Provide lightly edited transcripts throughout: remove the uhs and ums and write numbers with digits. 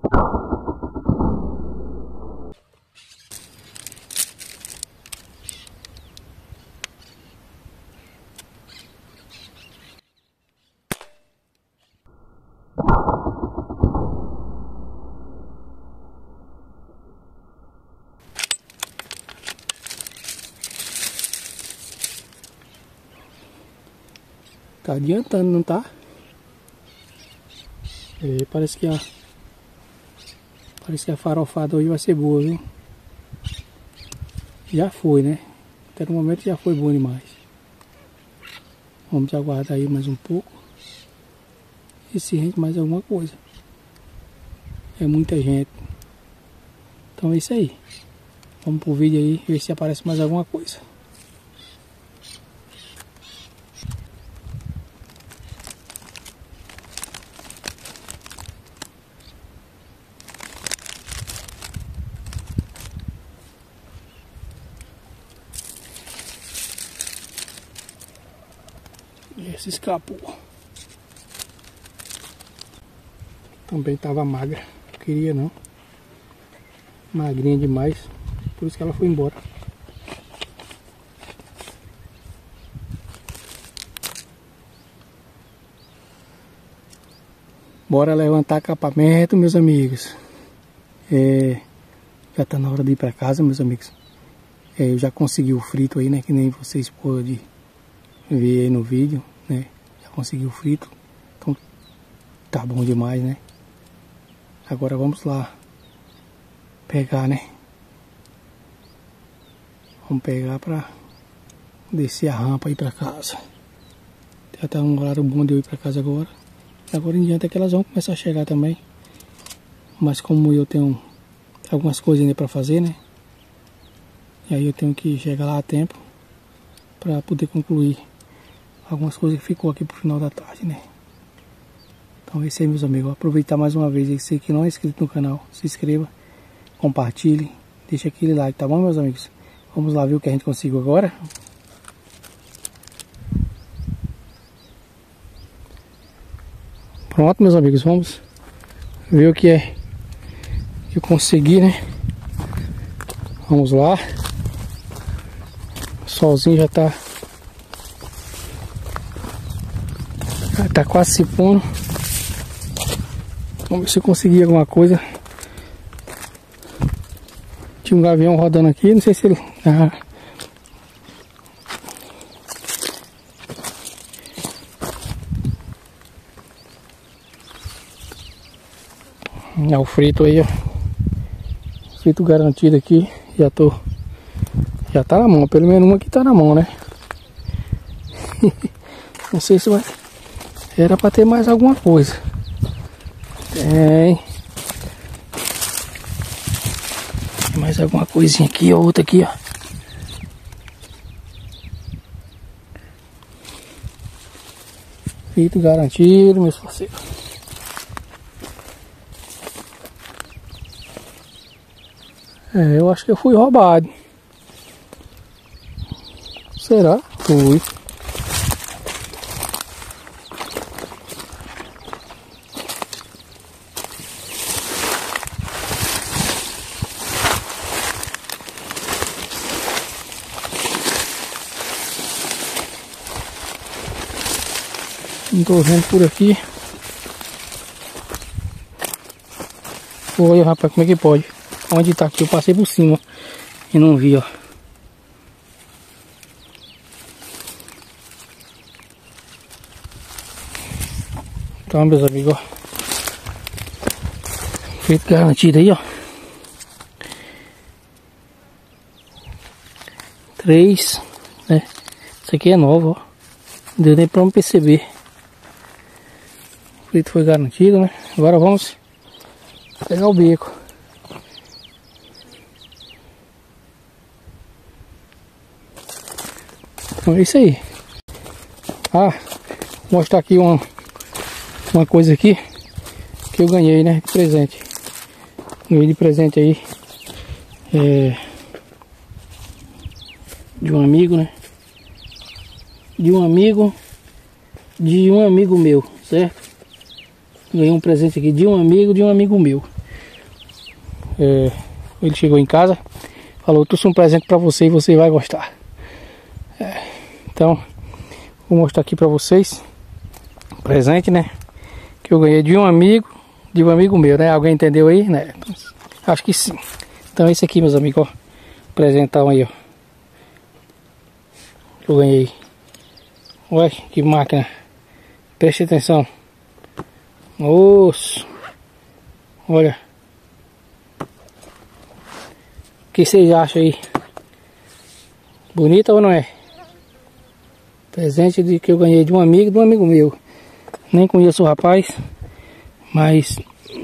Tá adiantando, não tá? E parece que a farofada hoje vai ser boa, viu? Já foi, né? Até no momento já foi boa demais. Vamos aguardar aí mais um pouco. E se rende mais alguma coisa. É muita gente. Então é isso aí. Vamos pro vídeo aí, ver se aparece mais alguma coisa. Esse escapou. Também tava magra. Não queria não. Magrinha demais. Por isso que ela foi embora. Bora levantar acampamento, meus amigos. Já tá na hora de ir pra casa, meus amigos. Eu já consegui o frito aí, né? Que nem vocês podem ver aí no vídeo, né? Já consegui o frito. Então tá bom demais, né? Agora vamos lá pegar, né? Vamos pegar pra descer a rampa aí pra casa. Já tá um horário bom de eu ir pra casa agora. Agora em diante é que elas vão começar a chegar também. Mas como eu tenho algumas coisas ainda pra fazer, né? E aí eu tenho que chegar lá a tempo pra poder concluir algumas coisas que ficou aqui pro final da tarde, né? Então é isso aí, meus amigos. Vou aproveitar mais uma vez. Você que não é inscrito no canal, se inscreva, compartilhe, deixa aquele like, tá bom, meus amigos? Vamos lá ver o que a gente conseguiu agora. Pronto, meus amigos, vamos ver o que é que eu consegui, né? Vamos lá. O solzinho já tá quase se pondo. Vamos ver se eu consegui alguma coisa. Tinha um gavião rodando aqui, não sei se ele... É o frito aí, ó. Frito garantido aqui. Já tá na mão, pelo menos uma aqui tá na mão, né? Não sei se vai... Era pra ter mais alguma coisa. Tem mais alguma coisinha aqui, ó, outra aqui, ó. Frito garantido, meus parceiros. Eu acho que eu fui roubado. Será? Fui. Não tô vendo por aqui. Olha, rapaz, como é que pode? Onde tá aqui? Eu passei por cima e não vi, ó. Então, meus amigos, ó. Feito garantido aí, ó. 3, né? Isso aqui é novo, ó. Não deu nem pra me perceber. O frito foi garantido, né? Agora vamos pegar o bico. Então é isso aí. Vou mostrar aqui uma coisa aqui que eu ganhei, né? De presente. Ganhei de presente aí. De um amigo, né? De um amigo meu, certo? Ganhei um presente aqui de um amigo meu. Ele chegou em casa, falou, trouxe um presente pra você e você vai gostar. Então, vou mostrar aqui pra vocês o presente, né? Que eu ganhei de um amigo meu, né? Alguém entendeu aí, né? Acho que sim. Então esse aqui, meus amigos, ó. Presentão aí, ó. Que eu ganhei. Olha que máquina. Preste atenção. Nossa. Olha. O que vocês acham aí? Bonita ou não é? Presente que eu ganhei de um amigo meu. Nem conheço o rapaz, mas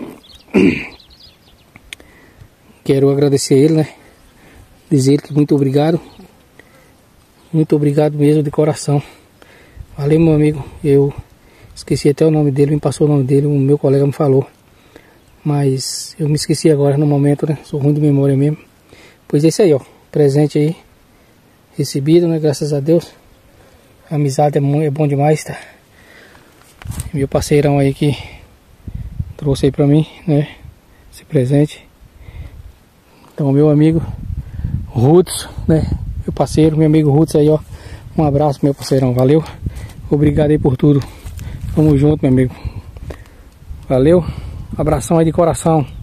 quero agradecer a ele, né? Dizer que muito obrigado. Muito obrigado mesmo de coração. Valeu, meu amigo. Eu esqueci até o nome dele, me passou o nome dele, o meu colega me falou. Mas eu me esqueci agora no momento, né? Sou ruim de memória mesmo. Pois é isso aí, ó. Presente aí. Recebido, né? Graças a Deus. A amizade é bom demais, tá? Meu parceirão aí que trouxe aí pra mim, né? Esse presente. Então, meu amigo Rudes, né? Meu parceiro, meu amigo Rudes aí, ó. Um abraço, meu parceirão. Valeu. Obrigado aí por tudo. Tamo junto, meu amigo. Valeu. Abração aí de coração.